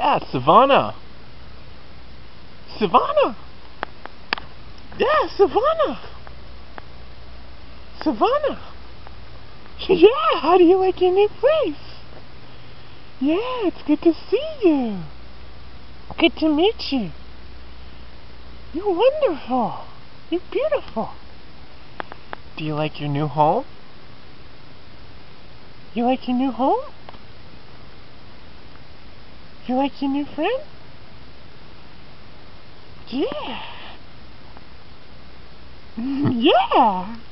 Yeah, Savannah. Savannah. Yeah, Savannah. Savannah. Yeah, how do you like your new place? Yeah, it's good to see you. Good to meet you. You're wonderful. You're beautiful. Do you like your new home? You like your new home? You like your new friend? Yeah. Yeah.